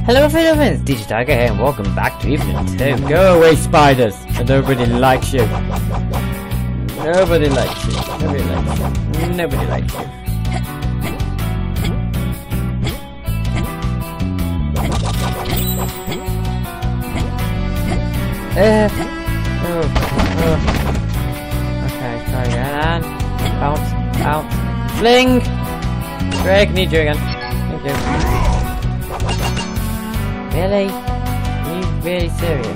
Hello friends, DJ Tiger here and welcome back to EVILLAND 2. Go away spiders! And nobody likes you. Nobody likes you. Nobody likes you. Nobody likes you. Okay, try again and bounce, bounce, fling! Greg, need you again. Thank you. Really? Are you really serious?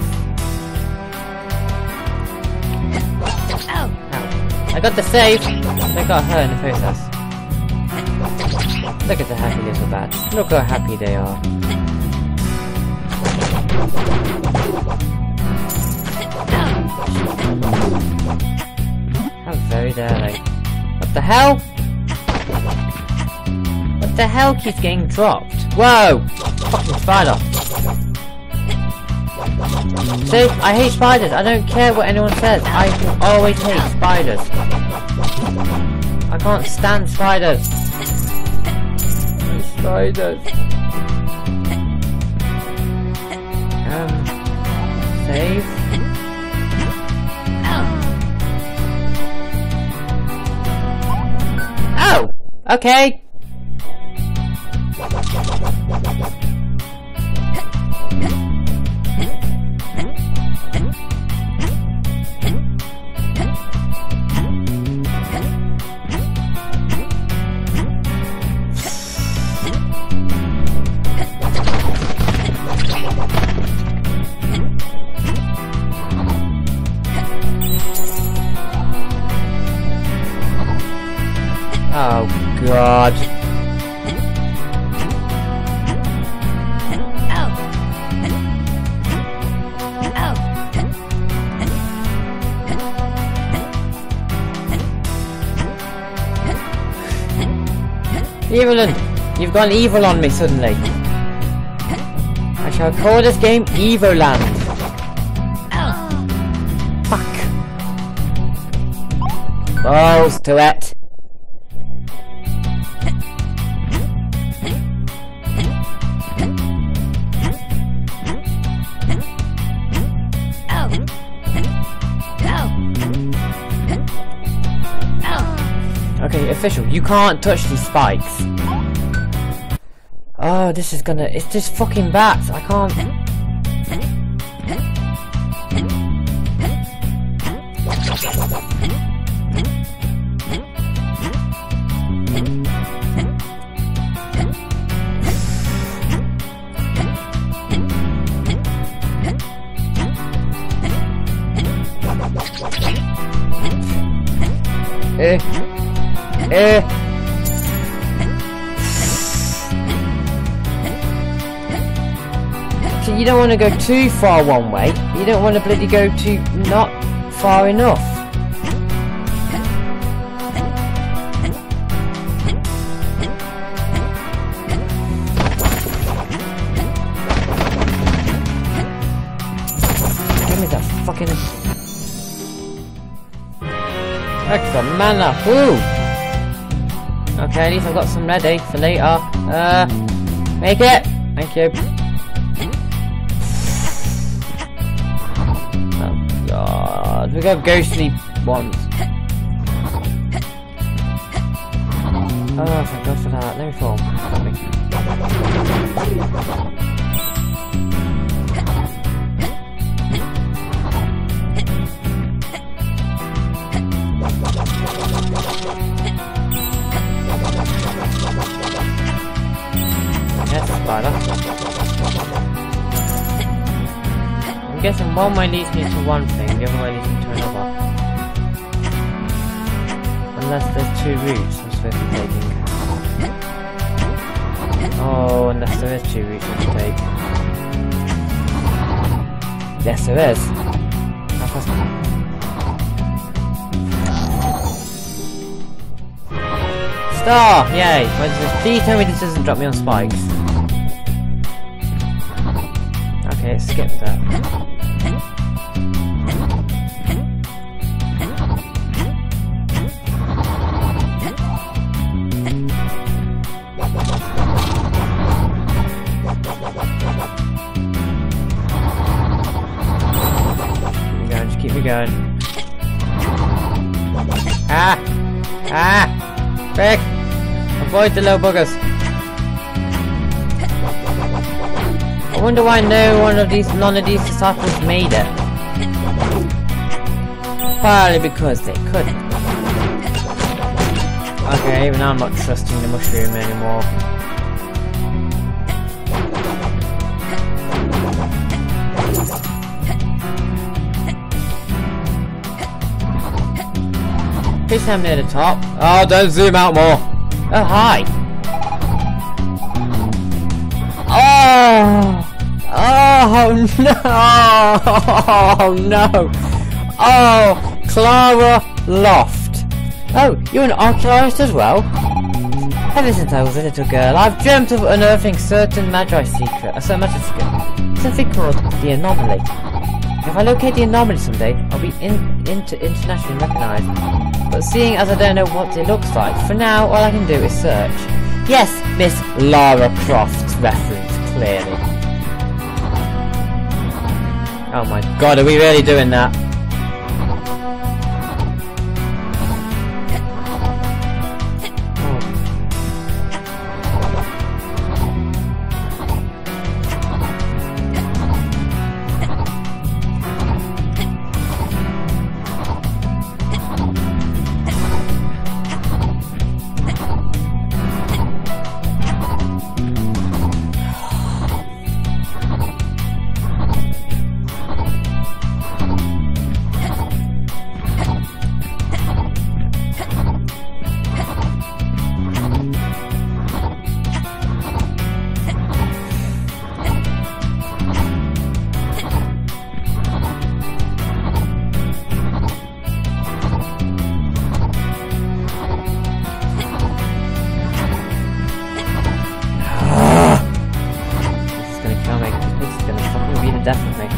Ow! Ow. I got the save! I got her in the process. Look at the happy little bats. Look how happy they are. How very dare they. What the hell? What the hell keeps getting dropped? Whoa! Fucking spider! See, I hate spiders. I don't care what anyone says. I always hate spiders. I can't stand spiders. Spiders. Save. Oh! Okay. Oh God. Evoland, you've gone evil on me suddenly. I shall call this game Evoland. Fuck. Balls to it. Okay, official, you can't touch these spikes. Oh, this is gonna... It's just fucking bats, I can't... So you don't want to go too far one way, you don't want to bloody go too not far enough. Give me that fucking extra mana. Woo! Okay, at least I've got some ready for later. Make it! Thank you. Oh God, we got ghostly ones. Oh, thank God for that. Let me fall. Spider. I'm guessing one way leads me to one thing, the other way leads me to another. Unless there's two routes I'm supposed to be taking. Oh, unless there is two routes I can take. Yes, there is. How possible? Star! Yay! Please tell me this doesn't drop me on spikes. Okay, skip that. going. Ah! Ah! Quick! Avoid the little buggers. I wonder why none of these disciples made it. Probably because they couldn't. Okay, even now I'm not trusting the mushroom anymore. Please I'm near the top. Oh, don't zoom out more. Oh, hi. Oh! Oh no! Oh no! Oh, Clara Loft. Oh, you're an archaeologist as well? Ever since I was a little girl, I've dreamt of unearthing certain Magi secret, something called the anomaly. If I locate the anomaly someday, I'll be internationally recognised. But seeing as I don't know what it looks like, for now all I can do is search. Yes, Miss Lara Croft's reference, clearly. Oh my god, are we really doing that? Definitely.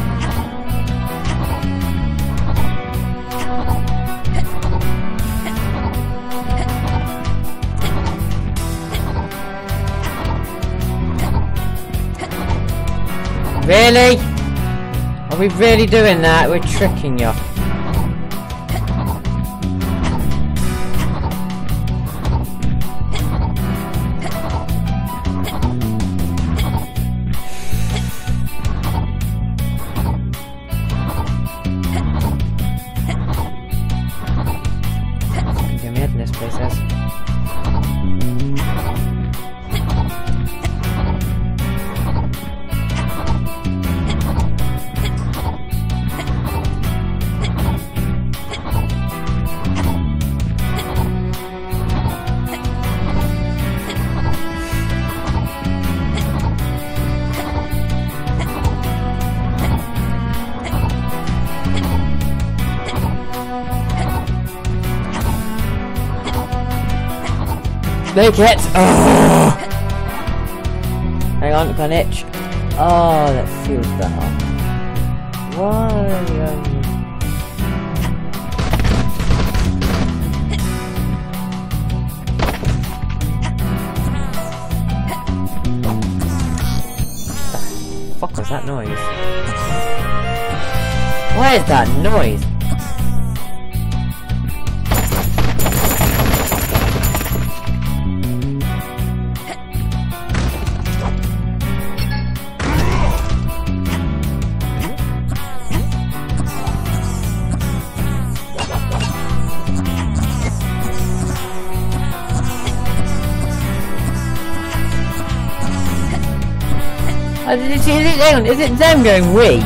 Really? Are we really doing that? We're tricking you. Make it! Oh. Hang on, got an itch. Oh, that feels better. Why? What the fuck was that noise? What is that noise? Is it them going wee?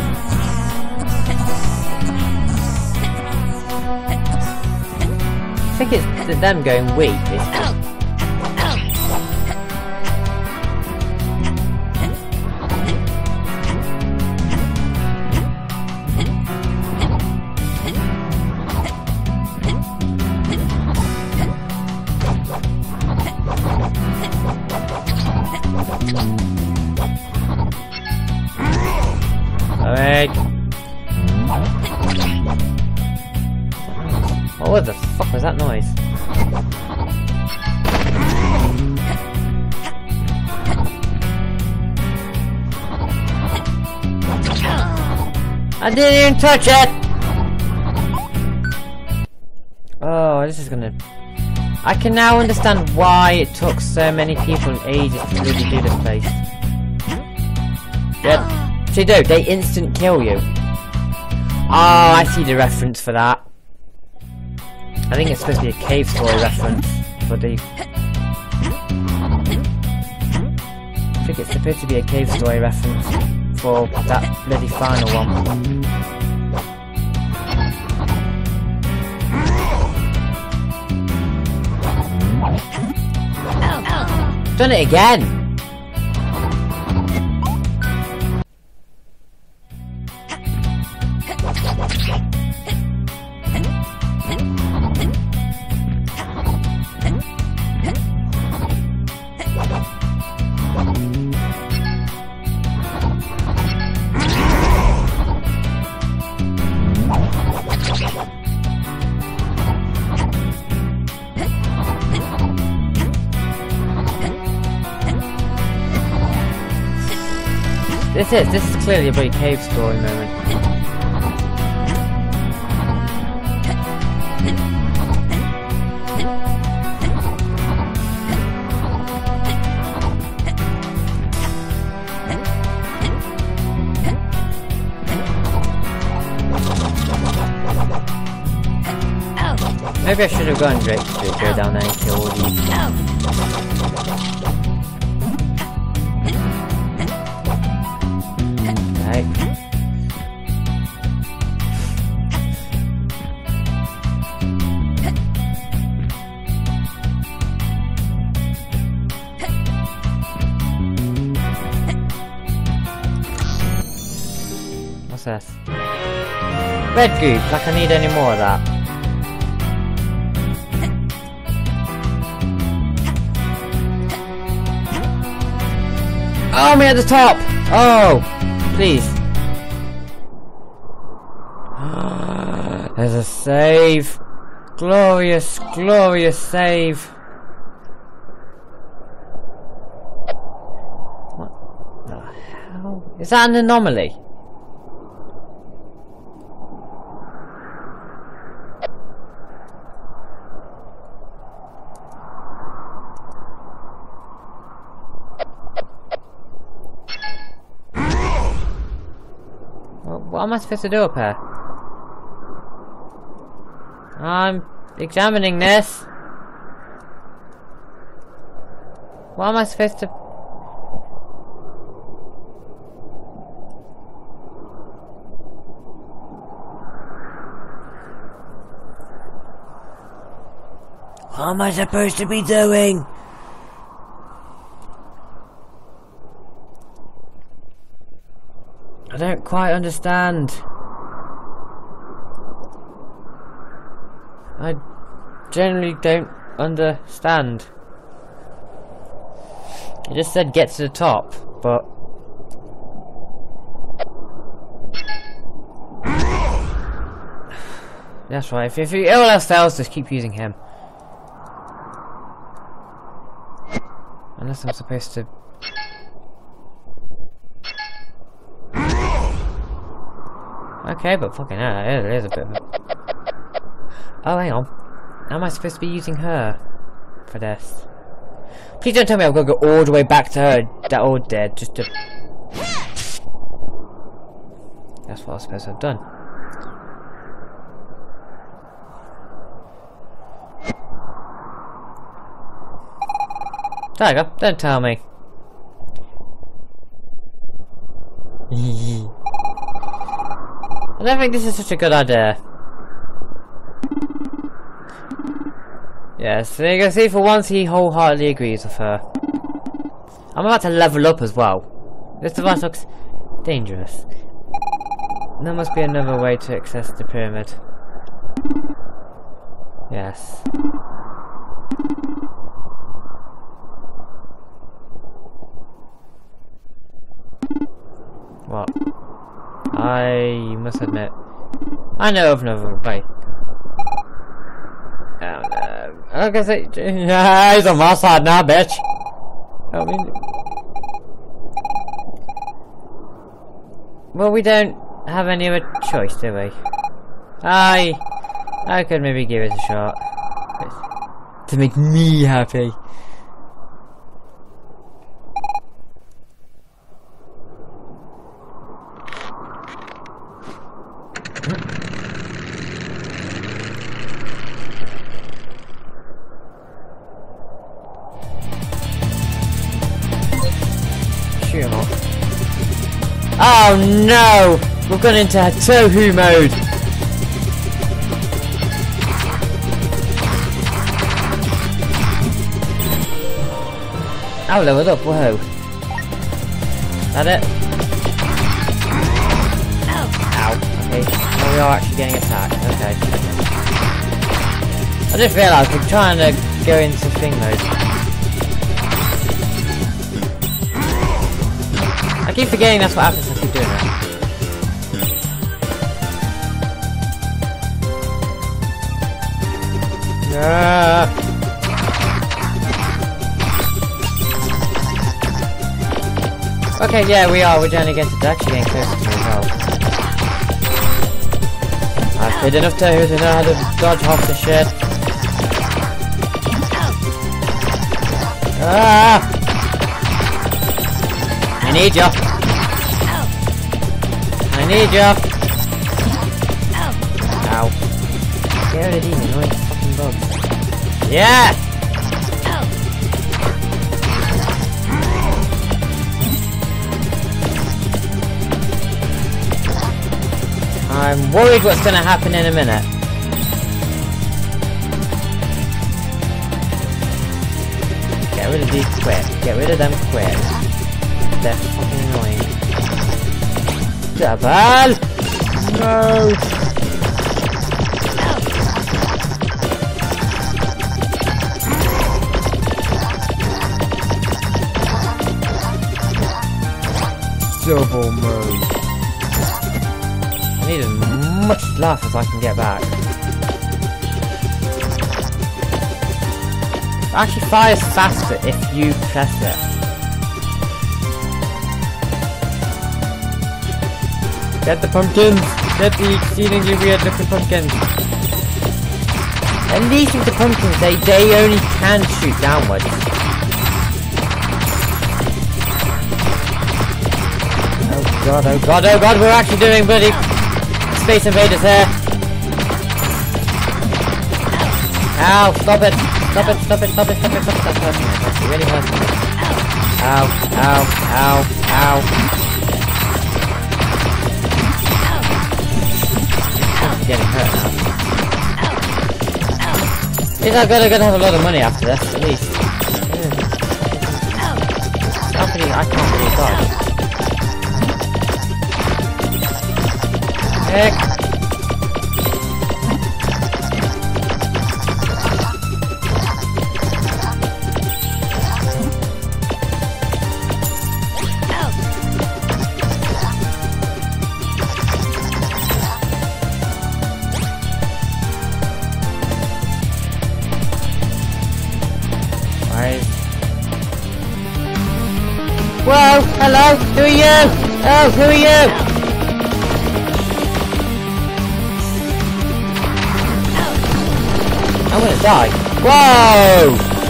I think it's them going wee, basically. Oh, what the fuck was that noise? I didn't even touch it! Oh, this is gonna... I can now understand why it took so many people ages to really do this place. Yeah, they do. They instant kill you. Oh, I see the reference for that. I think it's supposed to be a cave story reference for the... I think it's supposed to be a cave story reference for that bloody final one. Done it again! This is clearly a very cave story moment. Maybe I should have gone direct to go down there and kill all these. What's this? Red goop, like I need any more of that. Oh, me at the top! Oh! Please. There's a save. Glorious, glorious save. What the hell? Is that an anomaly? What am I supposed to do up here? I'm examining this. What am I supposed to... What am I supposed to be doing? I don't quite understand. I generally don't understand. It just said get to the top, but... That's right, if all else fails, just keep using him. Unless I'm supposed to... Okay, but fucking hell, it is a bit of a... Oh, hang on. How am I supposed to be using her for this? Please don't tell me I've got to go all the way back to her, that old dead, just to... That's what I was supposed to have done. Tiger, don't tell me. I don't think this is such a good idea. Yes, so you can see for once he wholeheartedly agrees with her. I'm about to level up as well. This device looks dangerous. There must be another way to access the pyramid. Yes. What? I must admit, I know of another way. Oh no. I guess he's on my side now, bitch. I mean, well, we don't have any other choice, do we? I could maybe give it a shot. to make me happy. Shoot him off. Oh no! We've gone into Tohu mode! Oh, leveled up, whoa. That it? Ow. Okay. Oh, we are actually getting attacked. Okay. I just realised we're trying to go into thing mode. I keep forgetting that's what happens if I keep doing that. Yeah. Okay, yeah, we are. We're down against it. Actually getting closer to me as well. I've played enough Tohu to know how to dodge half the shit. Ah! I need ya! I need ya! Ow. Get rid of these annoying fucking bugs. Yeah! I'm worried what's going to happen in a minute. Get rid of these quick. Get rid of them quick. They're fucking annoying. Double! No! Double mode. I need as much life as I can get back. It actually fires faster if you press it. Get the pumpkins! Get the exceedingly weird looking pumpkins! At least with the pumpkins, they only can shoot downwards. Oh god, oh god, oh god, we're actually doing bloody Space Invaders here. Ow, stop it! Stop it, stop it, stop it, stop it, stop it, that's hurting me, that's really hurting me. Ow, ow, ow, ow. I'm getting hurt now. At least I'm gonna have a lot of money after this, at least. I can't really dodge. Heck. Whoa! Hello! Who are you? Oh, who are you? I'm gonna die. Whoa!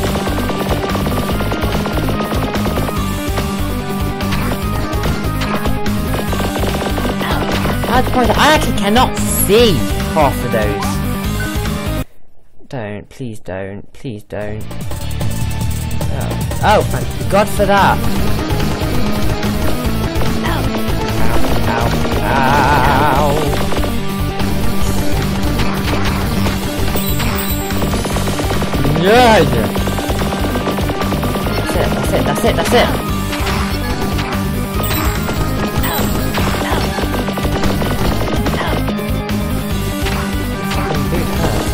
At the point, I actually cannot see half of those. Don't, please don't, please don't. Oh, thank God for that. Ow, ow. Yeah, yeah. That's it, that's it, that's it, that's it. Fucking boot hurts,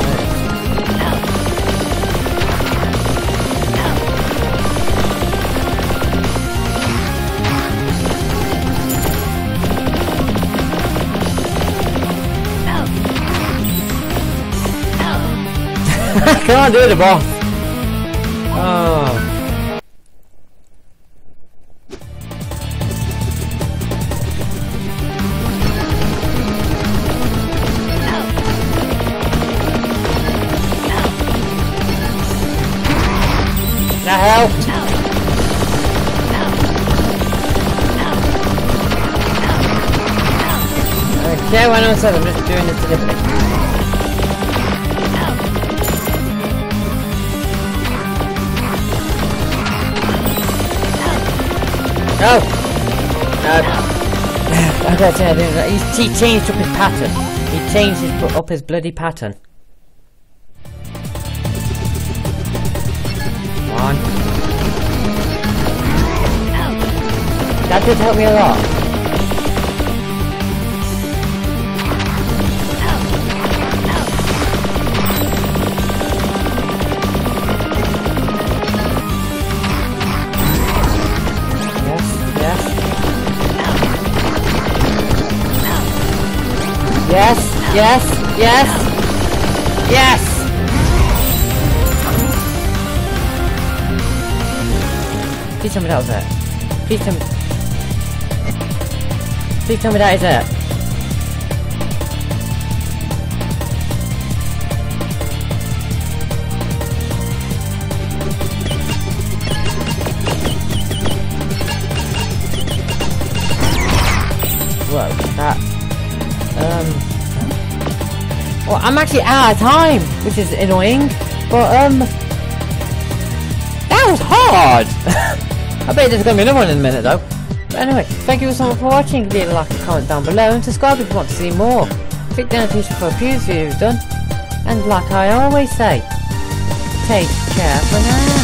I can't do the boss. Oh. Okay, 107, I'm just doing this deliberately. No! No. He changed up his pattern. He changed up his bloody pattern. Come on. That did help me a lot. Yes, yes, yes, yes! Please tell me that was it. Please tell me. Please tell me that is it. Whoa, that. Well, I'm actually out of time, which is annoying, but, that was hard! I bet there's gonna be another one in a minute, though. But anyway, thank you so much for watching. Leave a like and comment down below, and subscribe if you want to see more. Click the notification for a previous video you've done, and like I always say, take care for now.